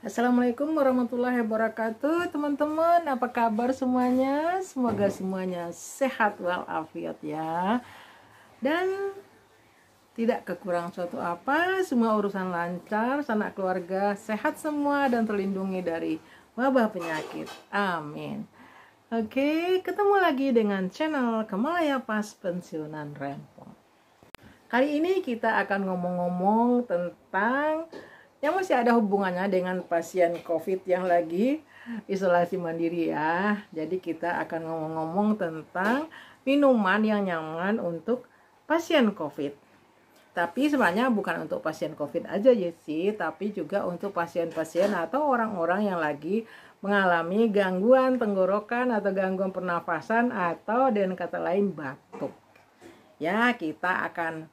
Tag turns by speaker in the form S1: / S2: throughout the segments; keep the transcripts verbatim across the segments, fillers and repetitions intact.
S1: Assalamualaikum warahmatullahi wabarakatuh, teman-teman. Apa kabar semuanya? Semoga semuanya sehat walafiat ya, dan tidak kekurangan suatu apa. Semua urusan lancar, sanak keluarga sehat semua dan terlindungi dari wabah penyakit. Amin. Oke, ketemu lagi dengan channel Kemalaya Pas Pensiunan Rempong. Kali ini kita akan ngomong-ngomong tentang yang masih ada hubungannya dengan pasien COVID yang lagi isolasi mandiri ya. Jadi kita akan ngomong-ngomong tentang minuman yang nyaman untuk pasien COVID. Tapi sebenarnya bukan untuk pasien COVID aja ya sih, tapi juga untuk pasien-pasien atau orang-orang yang lagi mengalami gangguan tenggorokan atau gangguan pernafasan atau dengan kata lain batuk. Ya, kita akan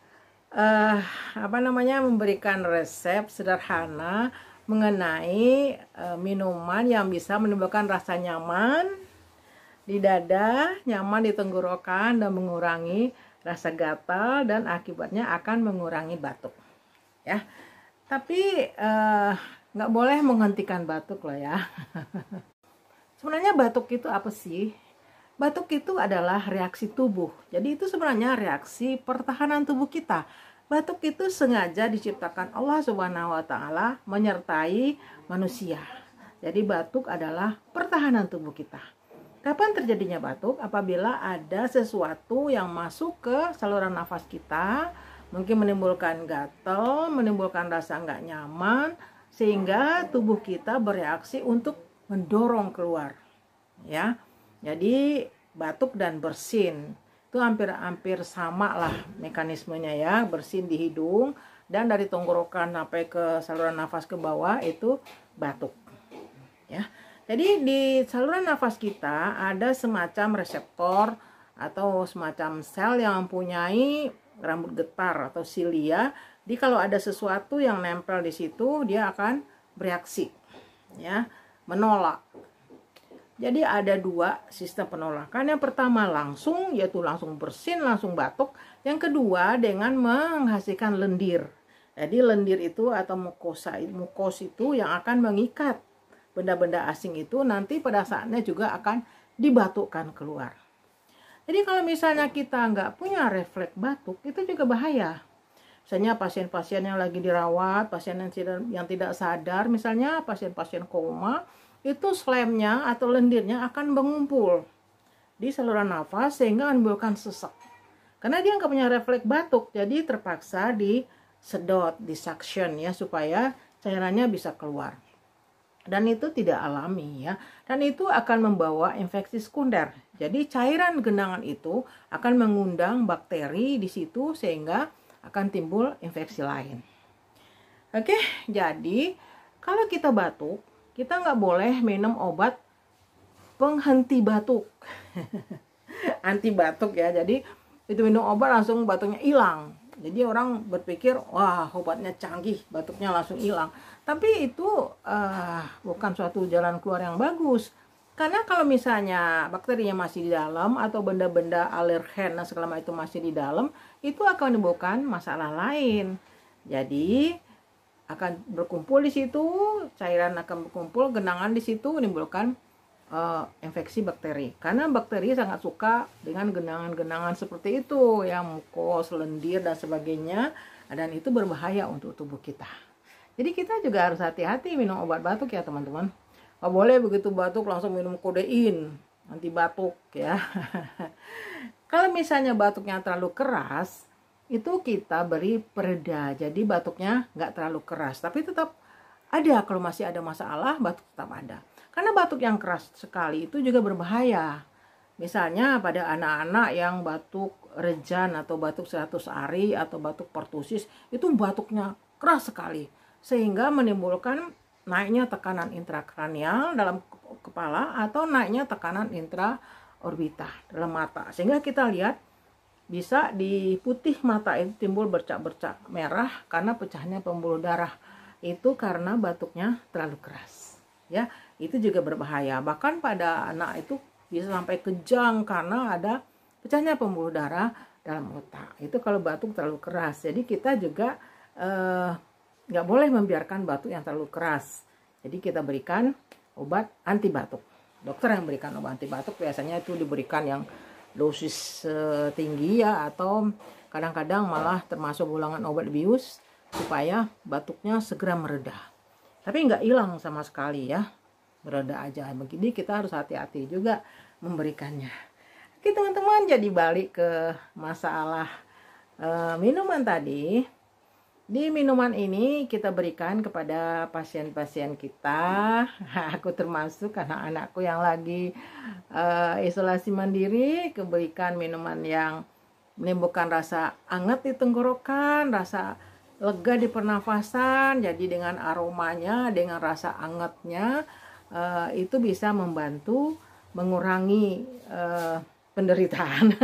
S1: Uh, apa namanya memberikan resep sederhana mengenai uh, minuman yang bisa menimbulkan rasa nyaman di dada, nyaman di tenggorokan dan mengurangi rasa gatal dan akibatnya akan mengurangi batuk. Ya, tapi nggak uh, boleh menghentikan batuk loh ya. Sebenarnya batuk itu apa sih? Batuk itu adalah reaksi tubuh. Jadi itu sebenarnya reaksi pertahanan tubuh kita. Batuk itu sengaja diciptakan Allah Subhanahu wa taala menyertai manusia. Jadi batuk adalah pertahanan tubuh kita. Kapan terjadinya batuk? Apabila ada sesuatu yang masuk ke saluran nafas kita, mungkin menimbulkan gatal, menimbulkan rasa nggak nyaman, sehingga tubuh kita bereaksi untuk mendorong keluar. Ya. Jadi batuk dan bersin itu hampir-hampir sama lah mekanismenya ya. Bersin di hidung dan dari tenggorokan sampai ke saluran nafas ke bawah itu batuk. Ya. Jadi di saluran nafas kita ada semacam reseptor atau semacam sel yang mempunyai rambut getar atau silia. Jadi kalau ada sesuatu yang nempel di situ dia akan bereaksi, ya, menolak. Jadi ada dua sistem penolakan. Yang pertama langsung, yaitu langsung bersin, langsung batuk. Yang kedua dengan menghasilkan lendir. Jadi lendir itu atau mukosa, mukos itu yang akan mengikat benda-benda asing itu nanti pada saatnya juga akan dibatukkan keluar. Jadi kalau misalnya kita nggak punya refleks batuk, itu juga bahaya. Misalnya pasien-pasien yang lagi dirawat, pasien yang tidak, yang tidak sadar, misalnya pasien-pasien koma, itu slemnya atau lendirnya akan mengumpul di saluran nafas sehingga menimbulkan sesak. Karena dia nggak punya refleks batuk, jadi terpaksa disedot, disuction ya supaya cairannya bisa keluar. Dan itu tidak alami ya. Dan itu akan membawa infeksi sekunder. Jadi cairan genangan itu akan mengundang bakteri di situ sehingga akan timbul infeksi lain. Oke, jadi kalau kita batuk, kita nggak boleh minum obat penghenti batuk. Anti batuk ya. Jadi itu minum obat langsung batuknya hilang. Jadi orang berpikir, wah obatnya canggih, batuknya langsung hilang. Tapi itu uh, bukan suatu jalan keluar yang bagus. Karena kalau misalnya bakterinya masih di dalam atau benda-benda alergen dan segala macam itu masih di dalam, itu akan menimbulkan masalah lain. Jadi akan berkumpul di situ, cairan akan berkumpul, genangan di situ menimbulkan uh, infeksi bakteri. Karena bakteri sangat suka dengan genangan-genangan seperti itu, ya mukos, lendir dan sebagainya, dan itu berbahaya untuk tubuh kita. Jadi kita juga harus hati-hati minum obat batuk ya teman-teman. Nggak boleh begitu batuk langsung minum kodein, anti batuk ya. Kalau misalnya batuknya terlalu keras, itu kita beri pereda, jadi batuknya nggak terlalu keras, tapi tetap ada. Kalau masih ada masalah, batuk tetap ada. Karena batuk yang keras sekali itu juga berbahaya. Misalnya pada anak-anak yang batuk rejan atau batuk seratus hari atau batuk pertusis, itu batuknya keras sekali sehingga menimbulkan naiknya tekanan intrakranial dalam kepala atau naiknya tekanan intraorbital dalam mata, sehingga kita lihat bisa di putih mata itu timbul bercak-bercak merah karena pecahnya pembuluh darah. Itu karena batuknya terlalu keras. Ya, itu juga berbahaya. Bahkan pada anak itu bisa sampai kejang karena ada pecahnya pembuluh darah dalam otak. Itu kalau batuk terlalu keras. Jadi kita juga eh, nggak boleh membiarkan batuk yang terlalu keras. Jadi kita berikan obat anti batuk. Dokter yang berikan obat anti batuk biasanya itu diberikan yang dosis uh, tinggi ya, atau kadang-kadang malah termasuk golongan obat bius supaya batuknya segera mereda. Tapi nggak hilang sama sekali ya, mereda aja. Begini kita harus hati-hati juga memberikannya. Oke teman-teman, jadi balik ke masalah uh, minuman tadi. Di minuman ini kita berikan kepada pasien-pasien kita. Aku termasuk karena anakku yang lagi uh, isolasi mandiri, keberikan minuman yang menimbulkan rasa hangat di tenggorokan, rasa lega di pernafasan. Jadi dengan aromanya, dengan rasa hangatnya, uh, itu bisa membantu mengurangi uh, penderitaan.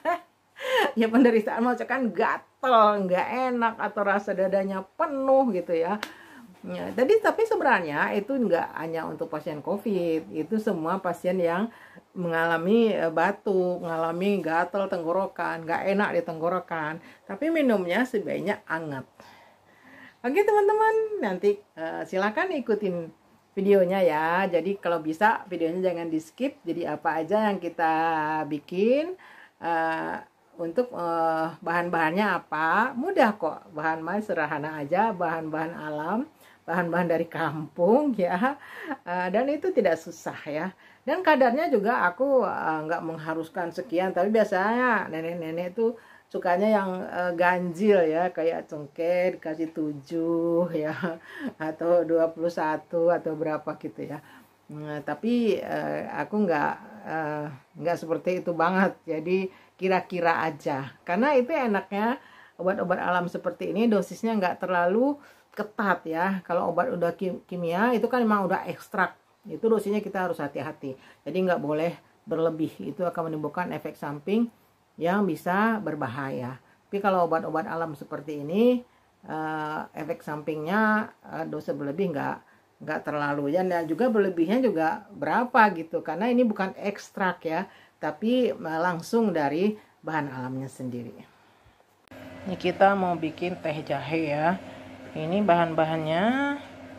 S1: Ya penderitaan maksudnya kan gatel, nggak enak, atau rasa dadanya penuh gitu ya. Ya, jadi tapi sebenarnya itu nggak hanya untuk pasien COVID, itu semua pasien yang mengalami batuk, mengalami gatel tenggorokan, nggak enak di tenggorokan. Tapi minumnya sebaiknya hangat. Oke teman-teman, nanti uh, silakan ikutin videonya ya. Jadi kalau bisa videonya jangan di skip. Jadi apa aja yang kita bikin, uh, untuk uh, bahan-bahannya apa, mudah kok, bahan-bahan sederhana aja, bahan-bahan alam, bahan-bahan dari kampung ya, uh, dan itu tidak susah ya. Dan kadarnya juga aku uh, nggak mengharuskan sekian, tapi biasanya nenek-nenek itu sukanya yang uh, ganjil ya, kayak cengkeh dikasih tujuh ya, atau dua puluh satu atau berapa gitu ya. Nah, tapi uh, aku nggak uh, nggak seperti itu banget, jadi kira-kira aja, karena itu enaknya obat-obat alam seperti ini dosisnya nggak terlalu ketat ya. Kalau obat udah kimia itu kan memang udah ekstrak, itu dosisnya kita harus hati-hati, jadi nggak boleh berlebih, itu akan menimbulkan efek samping yang bisa berbahaya. Tapi kalau obat-obat alam seperti ini uh, efek sampingnya uh, dosis berlebih nggak nggak terlalu ya, dan juga berlebihnya juga berapa gitu, karena ini bukan ekstrak ya, tapi langsung dari bahan alamnya sendiri. Ini kita mau bikin teh jahe ya. Ini bahan-bahannya,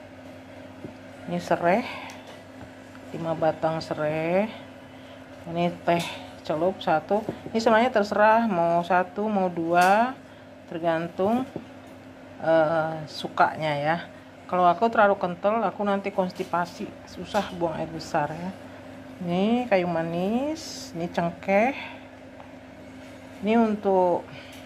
S1: ini serai, lima batang serai. Ini teh celup satu. Ini semuanya terserah mau satu mau dua, tergantung uh, sukanya ya. Kalau aku terlalu kental, aku nanti konstipasi, susah buang air besar ya. Ini kayu manis, ini cengkeh. Ini untuk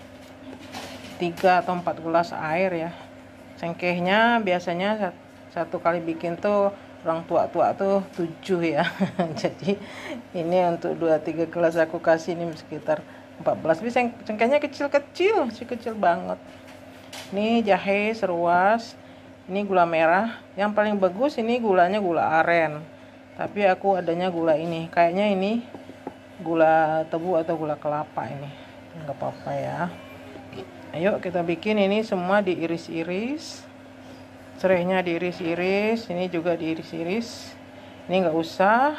S1: tiga atau empat gelas air ya. Cengkehnya biasanya satu kali bikin tuh orang tua-tua tuh tujuh ya. Jadi ini untuk dua tiga gelas aku kasih ini sekitar empat belas. Tapi cengkehnya kecil-kecil, kecil banget. Ini jahe seruas. Ini gula merah. Yang paling bagus ini gulanya gula aren. Tapi aku adanya gula ini, kayaknya ini gula tebu atau gula kelapa ini, nggak apa-apa ya. Ayo kita bikin ini semua diiris-iris, serainya diiris-iris, ini juga diiris-iris. Ini nggak usah,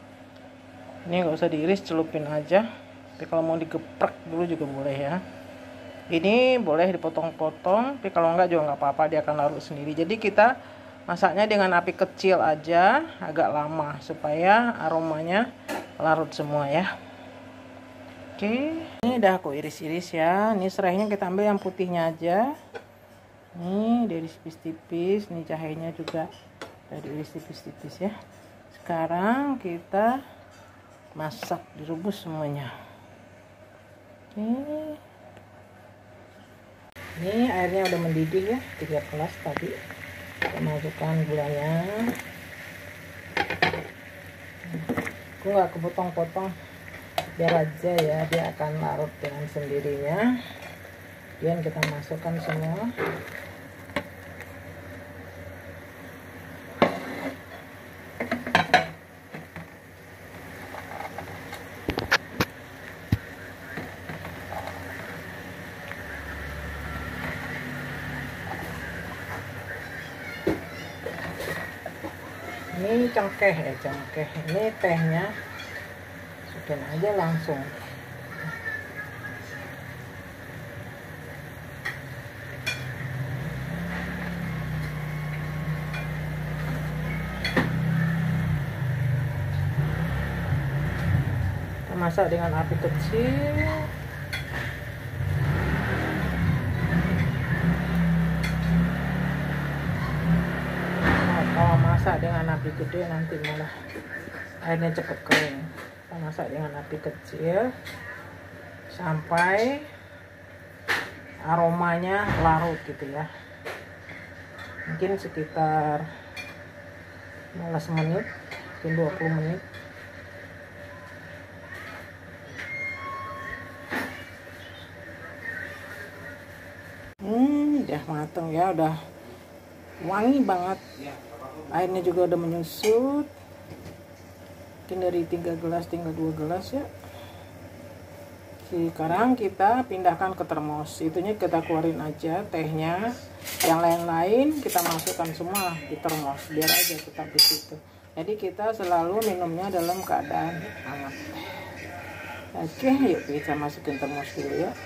S1: ini nggak usah diiris, celupin aja. Tapi kalau mau digeprek dulu juga boleh ya. Ini boleh dipotong-potong, tapi kalau nggak juga nggak apa-apa, dia akan larut sendiri. Jadi kita masaknya dengan api kecil aja, agak lama, supaya aromanya larut semua ya. Oke, ini udah aku iris-iris ya. Ini serainya kita ambil yang putihnya aja. Ini diiris tipis-tipis. Ini jahenya juga udah diiris tipis-tipis ya. Sekarang kita masak, direbus semuanya. Oke. Ini airnya udah mendidih ya, tiga gelas tadi. Kita masukkan gulanya. Aku nggak kepotong-potong, biar aja ya, dia akan larut dengan sendirinya. Kemudian kita masukkan semua. Ini cengkeh ya, cengkeh. Ini tehnya, masukin aja langsung. masak dengan api kecil. Nah, kalau masak dengan api gede nanti malah airnya cepat kering. Kita masak dengan api kecil sampai aromanya larut gitu ya. Mungkin sekitar lima belas menit, mungkin dua puluh menit. Hmm, udah mateng ya, udah wangi banget. Airnya juga udah menyusut. Mungkin dari tiga gelas tinggal dua gelas ya. Sekarang kita pindahkan ke termos. Itunya kita keluarin aja tehnya. Yang lain-lain kita masukkan semua di termos. Biar aja tetap di situ. Jadi kita selalu minumnya dalam keadaan hangat. Oke, yuk kita masukin termos dulu ya.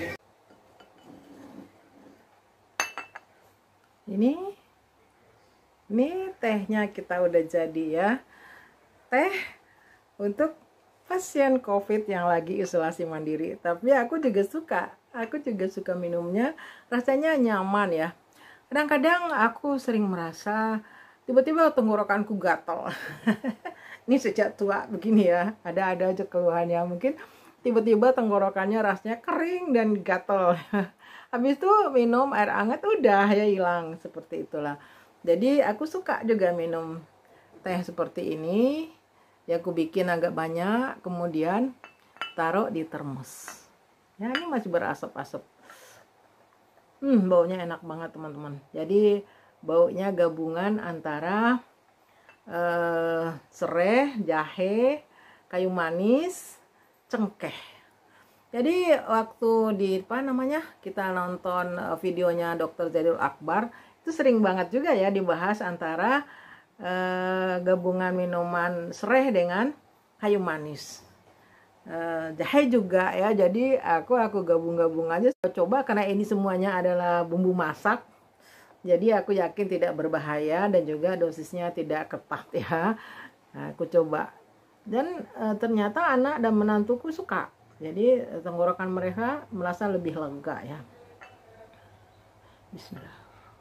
S1: Ini, ini tehnya kita udah jadi ya. Teh untuk pasien COVID yang lagi isolasi mandiri. Tapi aku juga suka, aku juga suka minumnya. Rasanya nyaman ya. Kadang-kadang aku sering merasa tiba-tiba tenggorokanku gatal. Ini sejak tua begini ya. Ada-ada aja keluhannya. Mungkin tiba-tiba tenggorokannya rasanya kering dan gatal. Habis itu minum air hangat udah ya hilang, seperti itulah. Jadi aku suka juga minum teh seperti ini. Ya aku bikin agak banyak, kemudian taruh di termos. Ya ini masih berasap-asap. Hmm, baunya enak banget teman-teman. Jadi baunya gabungan antara eh, sereh, jahe, kayu manis, cengkeh. Jadi waktu di apa namanya kita nonton videonya dokter Zahidul Akbar, itu sering banget juga ya dibahas antara eh, gabungan minuman sereh dengan kayu manis. Eh, jahe juga ya. Jadi aku aku gabung-gabung aja coba karena ini semuanya adalah bumbu masak. Jadi aku yakin tidak berbahaya dan juga dosisnya tidak ketat ya. Nah, aku coba dan eh, ternyata anak dan menantuku suka. Jadi tenggorokan mereka merasa lebih lega ya. Bismillah.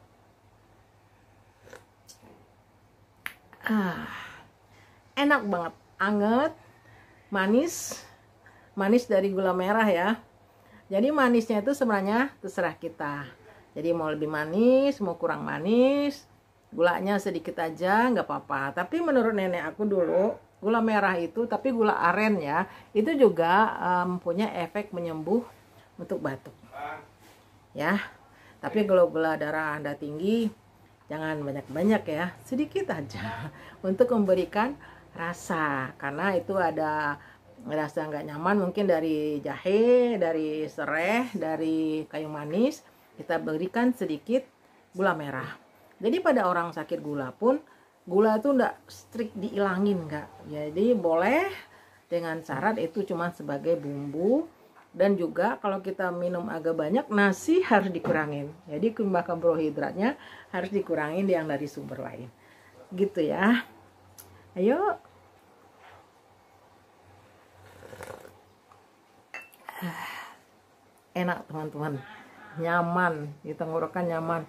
S1: Ah, enak banget, anget, manis, manis dari gula merah ya. Jadi manisnya itu sebenarnya terserah kita. Jadi mau lebih manis, mau kurang manis, gulanya sedikit aja nggak apa-apa. Tapi menurut nenek aku dulu, gula merah itu, tapi gula aren ya, itu juga mempunyai um, efek menyembuh untuk batuk. Ya, tapi kalau gula darah Anda tinggi, jangan banyak-banyak ya, sedikit aja untuk memberikan rasa, karena itu ada rasa nggak nyaman mungkin dari jahe, dari sereh, dari kayu manis, kita berikan sedikit gula merah. Jadi pada orang sakit gula pun gula itu enggak strict diilangin enggak. Jadi boleh dengan syarat itu cuma sebagai bumbu, dan juga kalau kita minum agak banyak nasi harus dikurangin. Jadi limbah karbohidratnya harus dikurangin yang dari sumber lain. Gitu ya. Ayo. Enak teman-teman. Nyaman, di tenggorokan nyaman.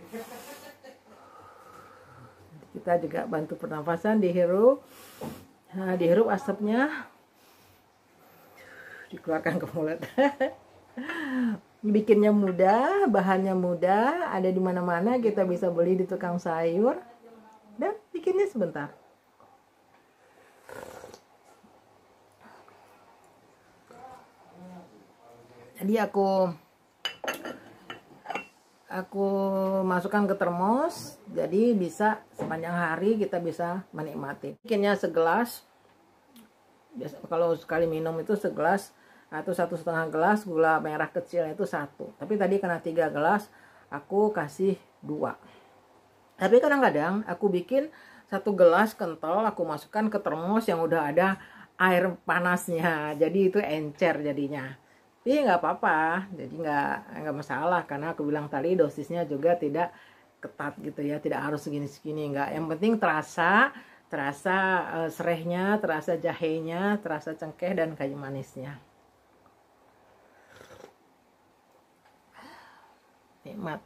S1: Kita juga bantu pernafasan, dihirup, nah, dihirup asapnya, dikeluarkan ke mulut. Bikinnya mudah, bahannya mudah, ada di mana-mana, kita bisa beli di tukang sayur, dan bikinnya sebentar. Jadi aku aku masukkan ke termos, jadi bisa sepanjang hari kita bisa menikmati. Bikinnya segelas, biasa kalau sekali minum itu segelas atau satu setengah gelas, gula merah kecilnya itu satu. Tapi tadi karena tiga gelas, aku kasih dua. Tapi kadang-kadang aku bikin satu gelas kental, aku masukkan ke termos yang udah ada air panasnya, jadi itu encer jadinya. Tapi nggak apa-apa, jadi nggak nggak masalah karena aku bilang tadi dosisnya juga tidak ketat gitu ya, tidak harus segini-segini, nggak. Yang penting terasa terasa uh, serehnya, terasa jahenya, terasa cengkeh dan kayu manisnya. Nikmat.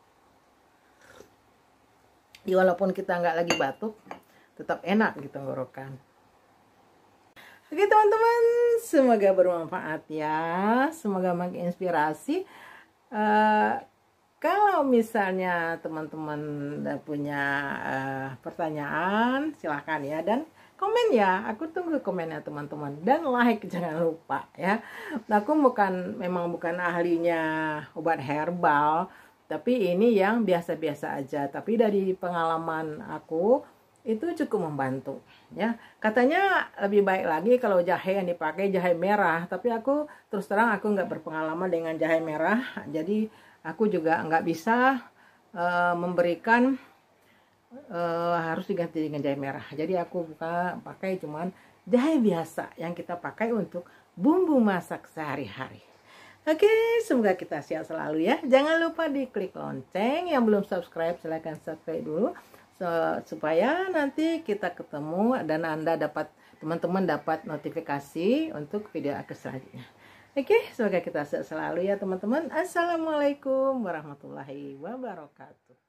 S1: Ya, walaupun kita nggak lagi batuk, tetap enak gitu tenggorokan. Oke teman-teman, semoga bermanfaat ya, semoga menginspirasi. Uh, kalau misalnya teman-teman punya uh, pertanyaan, silahkan ya, dan komen ya, aku tunggu komennya teman-teman, dan like jangan lupa ya. Nah, aku bukan memang bukan ahlinya obat herbal, tapi ini yang biasa-biasa aja. Tapi dari pengalaman aku itu cukup membantu ya. Katanya lebih baik lagi kalau jahe yang dipakai jahe merah, tapi aku terus terang aku nggak berpengalaman dengan jahe merah, jadi aku juga nggak bisa uh, memberikan uh, harus diganti dengan jahe merah. Jadi aku buka pakai cuman jahe biasa yang kita pakai untuk bumbu masak sehari-hari. Oke, semoga kita sehat selalu ya. Jangan lupa diklik lonceng, yang belum subscribe silahkan subscribe dulu. So, supaya nanti kita ketemu dan Anda dapat, teman-teman dapat notifikasi untuk video aku selanjutnya. Oke, semoga kita sehat selalu ya teman-teman. Assalamualaikum warahmatullahi wabarakatuh.